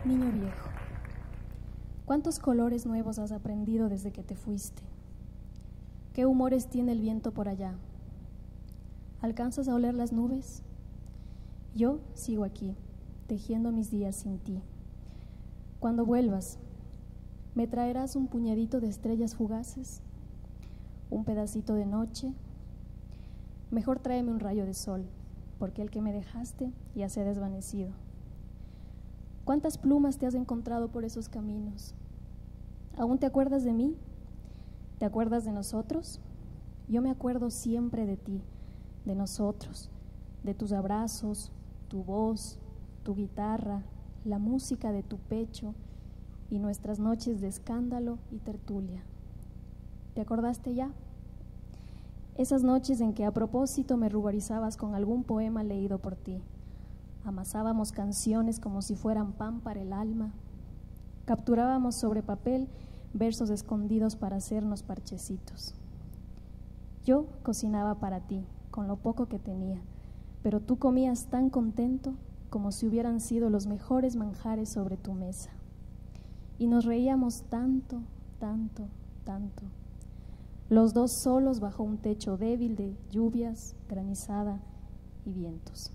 Niño viejo, ¿cuántos colores nuevos has aprendido desde que te fuiste? ¿Qué humores tiene el viento por allá? ¿Alcanzas a oler las nubes? Yo sigo aquí, tejiendo mis días sin ti. Cuando vuelvas, ¿me traerás un puñadito de estrellas fugaces? ¿Un pedacito de noche? Mejor tráeme un rayo de sol, porque el que me dejaste ya se ha desvanecido. ¿Cuántas plumas te has encontrado por esos caminos? ¿Aún te acuerdas de mí? ¿Te acuerdas de nosotros? Yo me acuerdo siempre de ti, de nosotros, de tus abrazos, tu voz, tu guitarra, la música de tu pecho y nuestras noches de escándalo y tertulia. ¿Te acordaste ya? Esas noches en que a propósito me ruborizabas con algún poema leído por ti. Amasábamos canciones como si fueran pan para el alma. Capturábamos sobre papel versos escondidos para hacernos parchecitos. Yo cocinaba para ti, con lo poco que tenía, pero tú comías tan contento como si hubieran sido los mejores manjares sobre tu mesa. Y nos reíamos tanto, tanto, tanto. Los dos solos bajo un techo débil de lluvias, granizada y vientos.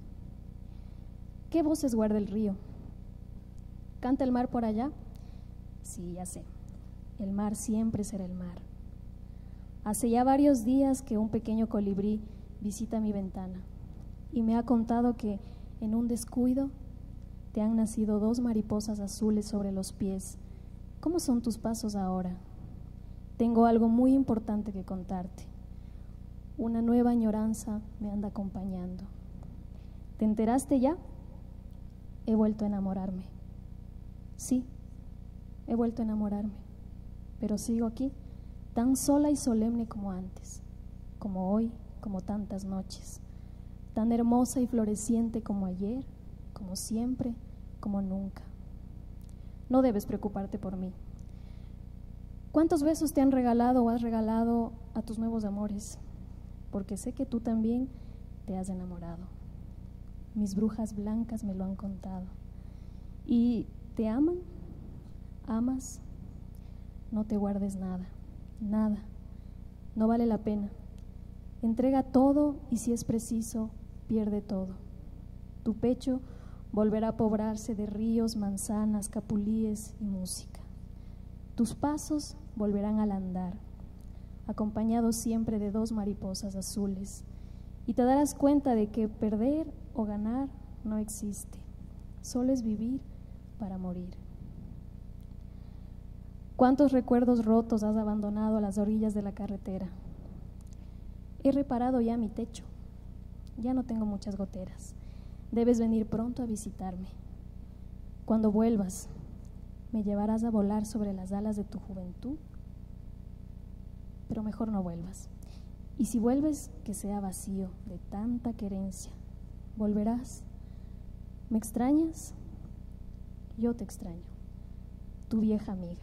¿Qué voces guarda el río? ¿Canta el mar por allá? Sí, ya sé. El mar siempre será el mar. Hace ya varios días que un pequeño colibrí visita mi ventana y me ha contado que en un descuido te han nacido 2 mariposas azules sobre los pies. ¿Cómo son tus pasos ahora? Tengo algo muy importante que contarte. Una nueva añoranza me anda acompañando. ¿Te enteraste ya? He vuelto a enamorarme. Sí, he vuelto a enamorarme, pero sigo aquí, tan sola y solemne como antes, como hoy, como tantas noches, tan hermosa y floreciente como ayer, como siempre, como nunca. No debes preocuparte por mí. ¿Cuántos besos te han regalado o has regalado a tus nuevos amores? Porque sé que tú también te has enamorado. Mis brujas blancas me lo han contado. ¿Y te aman? ¿Amas? No te guardes nada, nada. No vale la pena. Entrega todo y si es preciso, pierde todo. Tu pecho volverá a poblarse de ríos, manzanas, capulíes y música. Tus pasos volverán al andar, acompañados siempre de 2 mariposas azules, y te darás cuenta de que perder o ganar no existe, solo es vivir para morir. ¿Cuántos recuerdos rotos has abandonado a las orillas de la carretera? He reparado ya mi techo, ya no tengo muchas goteras. Debes venir pronto a visitarme. Cuando vuelvas, ¿me llevarás a volar sobre las alas de tu juventud? Pero mejor no vuelvas. Y si vuelves, que sea vacío de tanta querencia. ¿Volverás? ¿Me extrañas? Yo te extraño, tu vieja amiga.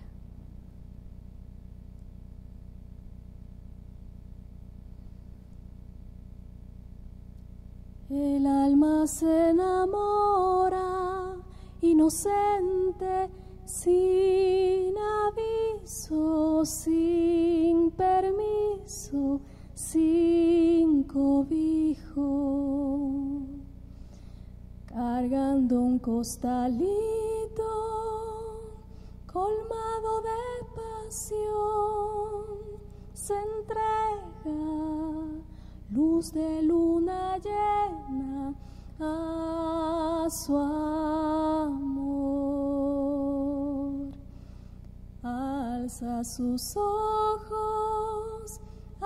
El alma se enamora, inocente, sin aviso, sin permiso, sin cobijo, cargando un costalito colmado de pasión, se entrega luz de luna llena a su amor. Alza sus ojos,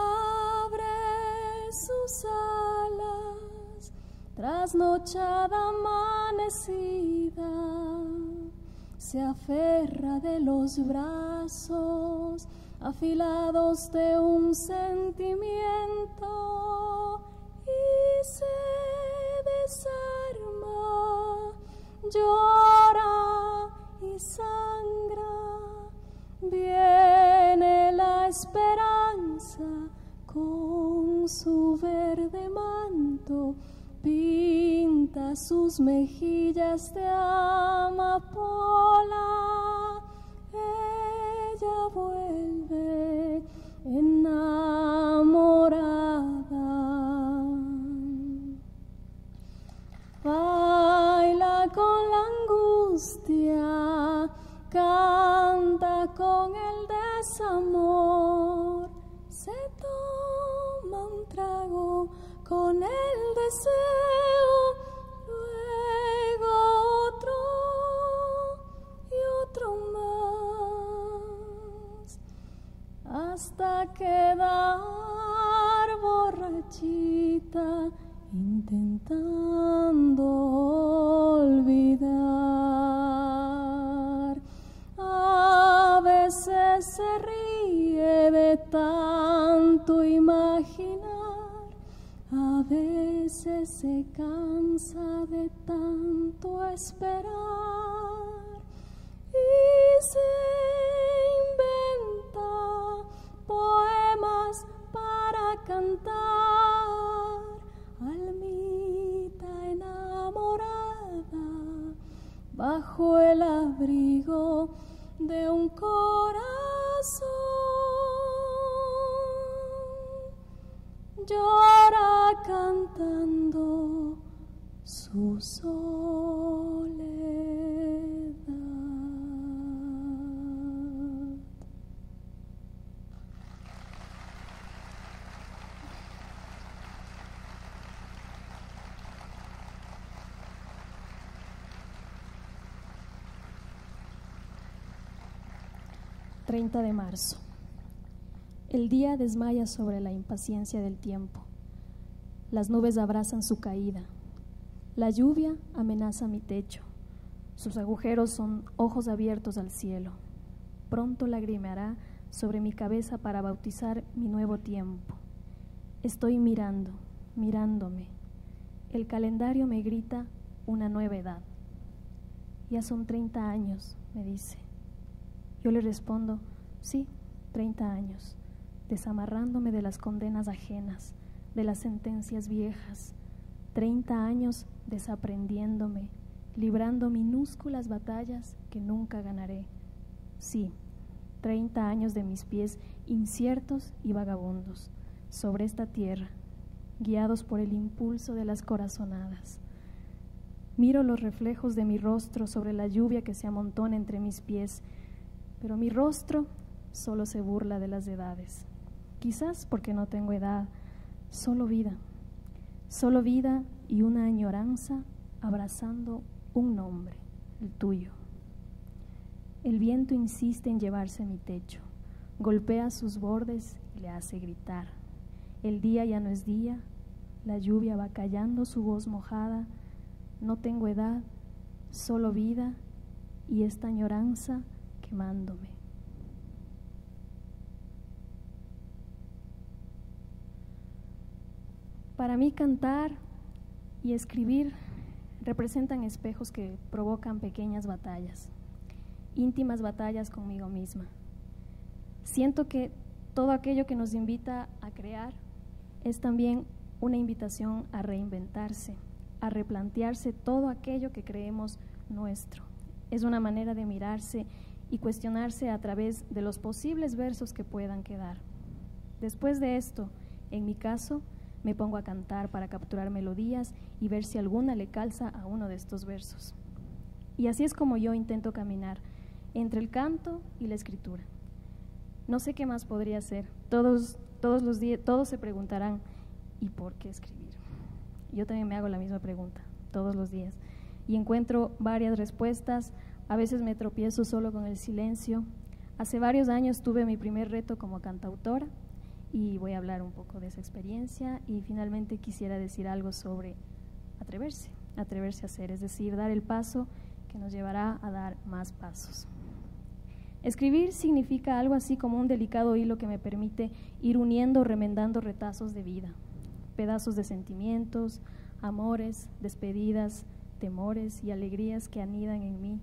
abre sus alas, trasnochada amanecida, se aferra de los brazos afilados de un sentimiento y se desarma, llora y sangra. Viene la esperanza con su verde manto pinta sus mejillas de amapola, ella vuelve enamorada. Baila con la angustia, canta con el desamor, se toma un trago con el deseo, luego otro y otro más, hasta quedar borrachita intentando olvidar. A veces se ríe de tanto imaginar, a veces se cansa de tanto esperar y se inventa poemas para cantar, almita enamorada bajo el abrigo de un corazón. Llora cantando su soledad. ...30 de marzo... El día desmaya sobre la impaciencia del tiempo. Las nubes abrazan su caída. La lluvia amenaza mi techo. Sus agujeros son ojos abiertos al cielo. Pronto lagrimeará sobre mi cabeza para bautizar mi nuevo tiempo. Estoy mirando, mirándome. El calendario me grita una nueva edad. Ya son 30 años, me dice. Yo le respondo, sí, 30 años. Desamarrándome de las condenas ajenas, de las sentencias viejas, 30 años desaprendiéndome, librando minúsculas batallas que nunca ganaré. Sí, 30 años de mis pies inciertos y vagabundos, sobre esta tierra, guiados por el impulso de las corazonadas. Miro los reflejos de mi rostro sobre la lluvia que se amontona entre mis pies, pero mi rostro solo se burla de las edades. Quizás porque no tengo edad, solo vida y una añoranza abrazando un nombre, el tuyo. El viento insiste en llevarse mi techo, golpea sus bordes y le hace gritar. El día ya no es día, la lluvia va callando su voz mojada. No tengo edad, solo vida y esta añoranza quemándome. Para mí cantar y escribir representan espejos que provocan pequeñas batallas, íntimas batallas conmigo misma. Siento que todo aquello que nos invita a crear es también una invitación a reinventarse, a replantearse todo aquello que creemos nuestro. Es una manera de mirarse y cuestionarse a través de los posibles versos que puedan quedar. Después de esto, en mi caso, me pongo a cantar para capturar melodías y ver si alguna le calza a uno de estos versos. Y así es como yo intento caminar entre el canto y la escritura. No sé qué más podría hacer. Todos los días, todos se preguntarán, ¿y por qué escribir? Yo también me hago la misma pregunta todos los días y encuentro varias respuestas. A veces me tropiezo solo con el silencio. Hace varios años tuve mi primer reto como cantautora y voy a hablar un poco de esa experiencia y finalmente quisiera decir algo sobre atreverse a hacer, es decir, dar el paso que nos llevará a dar más pasos. Escribir significa algo así como un delicado hilo que me permite ir uniendo, remendando retazos de vida, pedazos de sentimientos, amores, despedidas, temores y alegrías que anidan en mí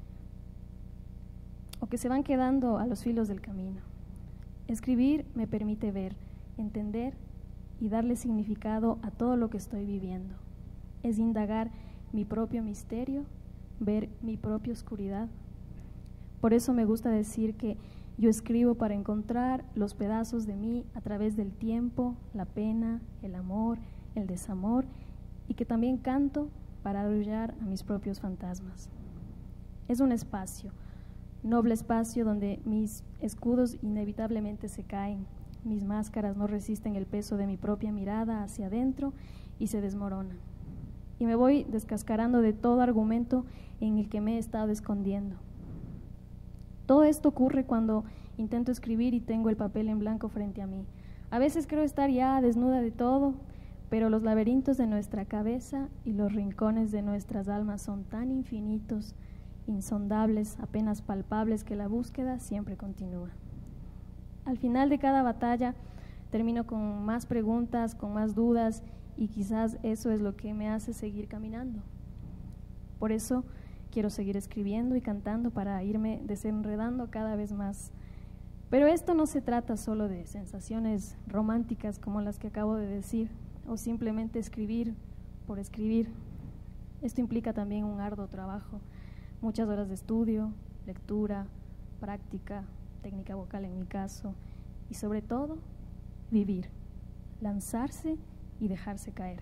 o que se van quedando a los filos del camino. Escribir me permite ver, entender y darle significado a todo lo que estoy viviendo. es indagar mi propio misterio, ver mi propia oscuridad. Por eso me gusta decir que yo escribo para encontrar los pedazos de mí a través del tiempo, la pena, el amor, el desamor, y que también canto para arrullar a mis propios fantasmas. Es un espacio, noble espacio donde mis escudos inevitablemente se caen, mis máscaras no resisten el peso de mi propia mirada hacia adentro y se desmoronan. Y me voy descascarando de todo argumento en el que me he estado escondiendo. Todo esto ocurre cuando intento escribir y tengo el papel en blanco frente a mí. A veces creo estar ya desnuda de todo, pero los laberintos de nuestra cabeza y los rincones de nuestras almas son tan infinitos, insondables, apenas palpables, que la búsqueda siempre continúa. Al final de cada batalla termino con más preguntas, con más dudas, y quizás eso es lo que me hace seguir caminando. Por eso quiero seguir escribiendo y cantando para irme desenredando cada vez más. Pero esto no se trata solo de sensaciones románticas como las que acabo de decir, o simplemente escribir por escribir. Esto implica también un arduo trabajo, muchas horas de estudio, lectura, práctica, técnica vocal en mi caso, y sobre todo, vivir, lanzarse y dejarse caer.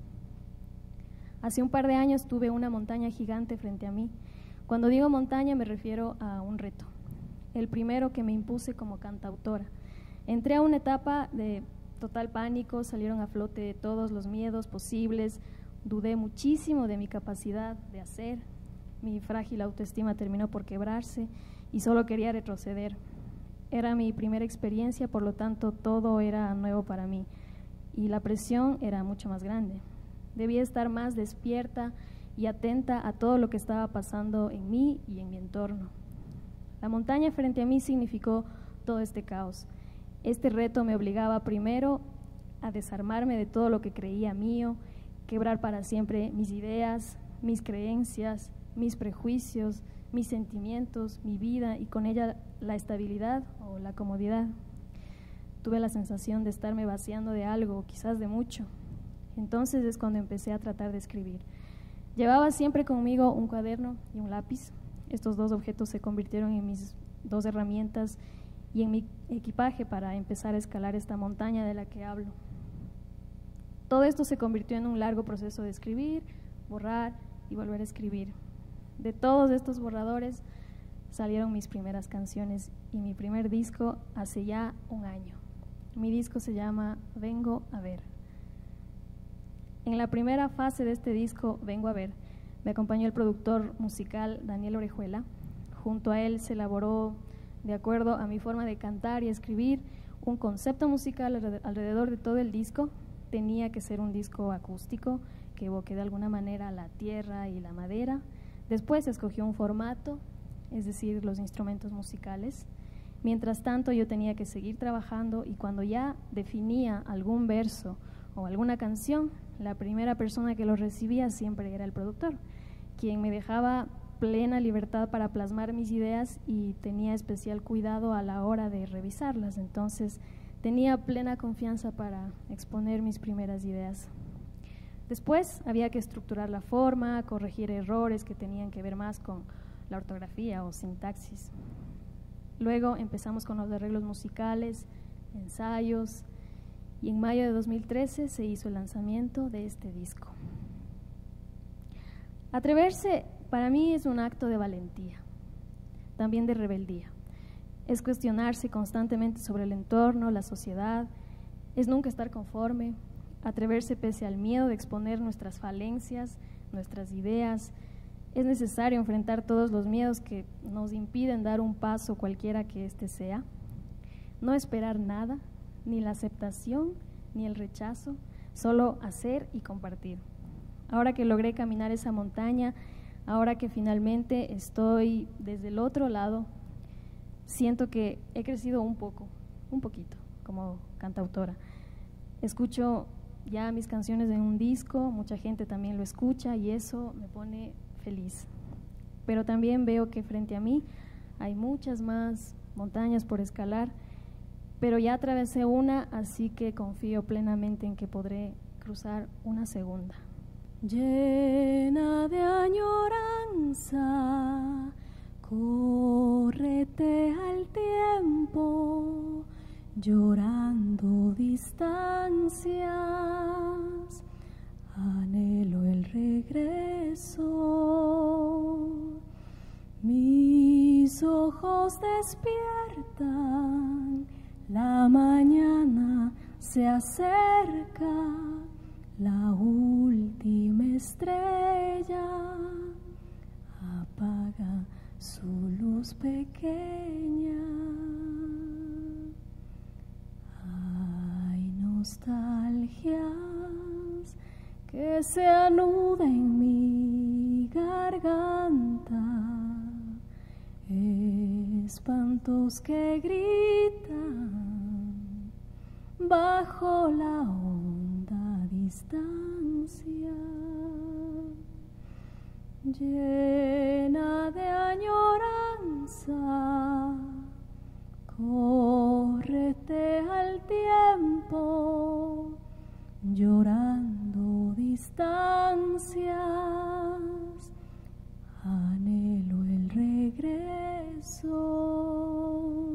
Hace un par de años tuve una montaña gigante frente a mí. Cuando digo montaña me refiero a un reto, el primero que me impuse como cantautora. Entré a una etapa de total pánico, salieron a flote todos los miedos posibles, dudé muchísimo de mi capacidad de hacer, mi frágil autoestima terminó por quebrarse y solo quería retroceder. Era mi primera experiencia, por lo tanto todo era nuevo para mí y la presión era mucho más grande. Debía estar más despierta y atenta a todo lo que estaba pasando en mí y en mi entorno. La montaña frente a mí significó todo este caos. Este reto me obligaba primero a desarmarme de todo lo que creía mío, quebrar para siempre mis ideas, mis creencias, mis prejuicios, mis sentimientos, mi vida y con ella la estabilidad o la comodidad. Tuve la sensación de estarme vaciando de algo, quizás de mucho. Entonces es cuando empecé a tratar de escribir. Llevaba siempre conmigo un cuaderno y un lápiz. Estos dos objetos se convirtieron en mis dos herramientas y en mi equipaje para empezar a escalar esta montaña de la que hablo. Todo esto se convirtió en un largo proceso de escribir, borrar y volver a escribir. De todos estos borradores salieron mis primeras canciones y mi primer disco hace ya un año. Mi disco se llama Vengo a ver. En la primera fase de este disco, Vengo a ver, me acompañó el productor musical Daniel Orejuela. Junto a él se elaboró, de acuerdo a mi forma de cantar y escribir, un concepto musical alrededor de todo el disco. Tenía que ser un disco acústico que evoque de alguna manera la tierra y la madera. Después se escogió un formato, es decir, los instrumentos musicales. Mientras tanto, yo tenía que seguir trabajando y cuando ya definía algún verso o alguna canción, la primera persona que lo recibía siempre era el productor, quien me dejaba plena libertad para plasmar mis ideas y tenía especial cuidado a la hora de revisarlas. Entonces, tenía plena confianza para exponer mis primeras ideas. Después había que estructurar la forma, corregir errores que tenían que ver más con la ortografía o sintaxis. Luego empezamos con los arreglos musicales, ensayos, y en mayo de 2013 se hizo el lanzamiento de este disco. Atreverse para mí es un acto de valentía, también de rebeldía. Es cuestionarse constantemente sobre el entorno, la sociedad, es nunca estar conforme, atreverse pese al miedo de exponer nuestras falencias, nuestras ideas. Es necesario enfrentar todos los miedos que nos impiden dar un paso cualquiera que éste sea. No esperar nada, ni la aceptación, ni el rechazo, solo hacer y compartir. Ahora que logré caminar esa montaña, ahora que finalmente estoy desde el otro lado, siento que he crecido un poquito, como cantautora. Escucho ya mis canciones en un disco, mucha gente también lo escucha y eso me pone feliz. Pero también veo que frente a mí hay muchas más montañas por escalar, pero ya atravesé una, así que confío plenamente en que podré cruzar una segunda. Llena de añoranza, córrete al tiempo, llorando distancias, anhelo el regreso. Mis ojos despiertan, la mañana se acerca, la última estrella apaga su luz pequeña. Hay nostalgias que se anudan en mi garganta, espantos que gritan bajo la honda distancia. Llena de añoranza, córrete al tiempo, llorando distancias, anhelo el regreso.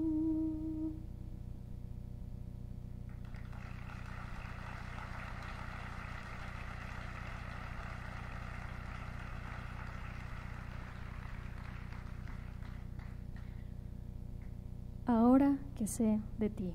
Ahora que sé de ti,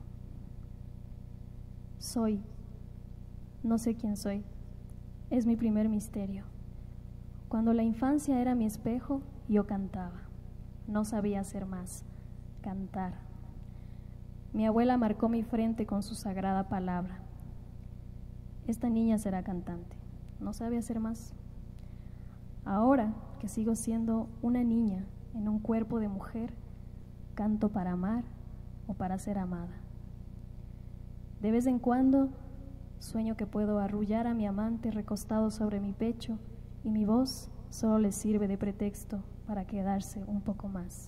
no sé quién soy, es mi primer misterio. Cuando la infancia era mi espejo, yo cantaba, no sabía hacer más, cantar. Mi abuela marcó mi frente con su sagrada palabra. Esta niña será cantante, no sabe hacer más. Ahora que sigo siendo una niña en un cuerpo de mujer, canto para amar o para ser amada. De vez en cuando sueño que puedo arrullar a mi amante recostado sobre mi pecho y mi voz solo le sirve de pretexto para quedarse un poco más.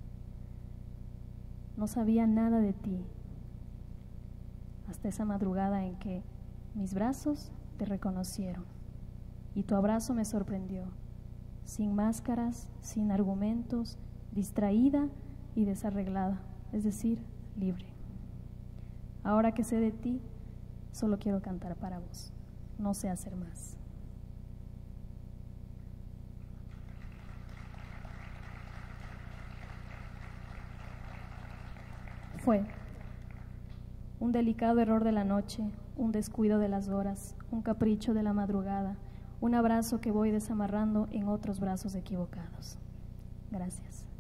No sabía nada de ti hasta esa madrugada en que mis brazos te reconocieron y tu abrazo me sorprendió, sin máscaras, sin argumentos, distraída y desarreglada, es decir, libre. Ahora que sé de ti, solo quiero cantar para vos, no sé hacer más. Fue un delicado error de la noche, un descuido de las horas, un capricho de la madrugada, un abrazo que voy desamarrando en otros brazos equivocados. Gracias.